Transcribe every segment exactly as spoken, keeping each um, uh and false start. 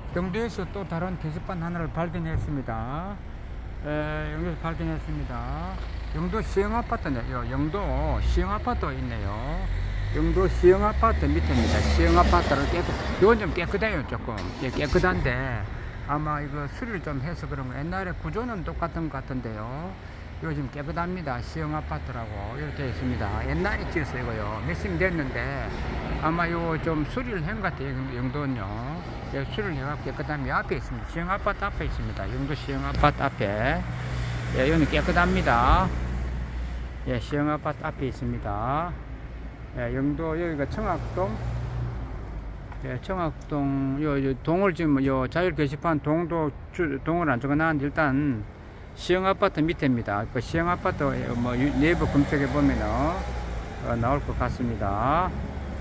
영도에서 또 다른 게시판 하나를 발견했습니다. 에, 영도에서 발견했습니다. 영도 시흥아파트네요. 영도 시흥아파트 있네요. 영도 시흥아파트 밑에입니다. 시흥아파트를 깨끗, 이건 좀 깨끗해요. 조금 예, 깨끗한데 아마 이거 수리를 좀 해서 그런 거. 옛날에 구조는 똑같은 것 같은데요. 요즘 깨끗합니다. 시흥아파트라고 이렇게 있습니다. 옛날에 찍었어요. 이거요. 몇십 년 됐는데 아마 이거 좀 수리를 한 것 같아요. 영도는요. 예, 수리를 해갖고 깨끗합니다. 앞에 있습니다. 시흥아파트 앞에 있습니다. 영도 시흥아파트 앞에. 예, 여기는 깨끗합니다. 예, 시흥아파트 앞에 있습니다. 예, 영도 여기가 청학동. 예, 청학동 요, 요 동을 지금 요 자율 게시판 동도 주, 동을 안 적어놨는데 일단 시흥아파트 밑에입니다. 그 시흥아파트 뭐 네이버 검색해 보면은 어, 나올 것 같습니다.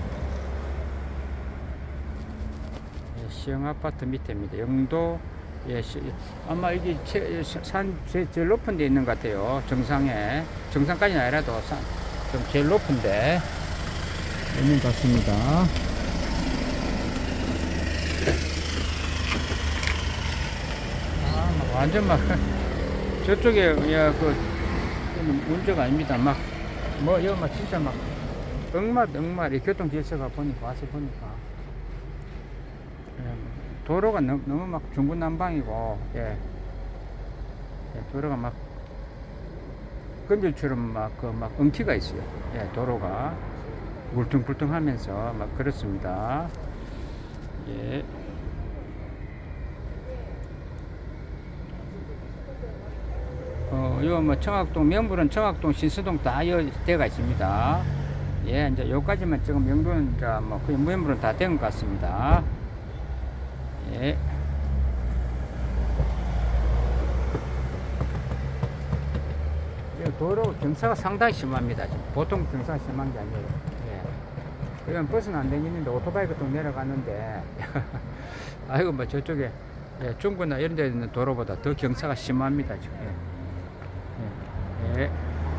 예, 시흥아파트 밑에입니다. 영도 예, 시, 아마 이게 제, 산 제, 제일 높은 데 있는 것 같아요. 정상에 정상까지는 아니라도 산, 좀 제일 높은데 있는 것 같습니다. 아, 막 완전 막 저쪽에 야 그 문제가 아닙니다. 막 뭐 이거 막 진짜 막 엉맛 엉맛 이 교통 질서가 보니까 와서 보니까 예, 도로가 너무, 너무 막 중구난방이고 예, 예, 도로가 막 끈질처럼 막 그 막 엉키가 있어요. 예, 도로가 울퉁불퉁하면서 막 그렇습니다. 예. 어, 요, 뭐, 청학동, 명물은 청학동, 신서동 다 여, 대가 있습니다. 예, 이제 요까지만 지금 명도는, 이제 뭐, 거의 명물은 다 된 것 같습니다. 예. 도로 경사가 상당히 심합니다. 지금. 보통 경사가 심한 게 아니에요. 예. 이건 버스는 안 다니는데 오토바이 같은 거 내려가는데, 아이고, 뭐, 저쪽에, 예, 중구나 이런 데 있는 도로보다 더 경사가 심합니다. 지금. 예. 예.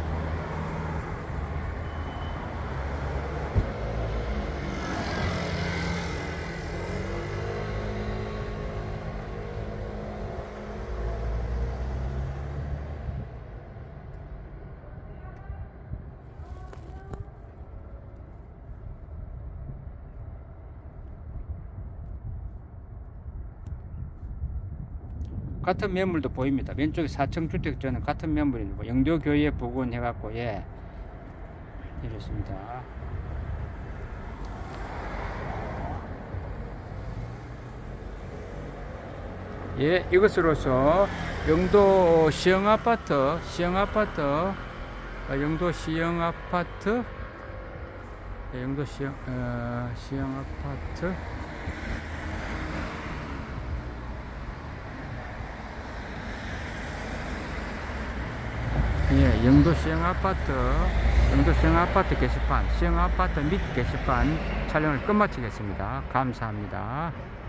같은 매물도 보입니다. 왼쪽에 사층 주택지는 같은 매물이고 영도교회 부근 해갖고 예 이렇습니다. 예, 이것으로서 영도 시흥아파트 시흥아파트 영도 시흥아파트 영도 시흥 어, 시흥아파트 예, 영도 시흥아파트, 영도 시흥아파트 게시판, 시흥아파트 및 게시판 촬영을 끝마치겠습니다. 감사합니다.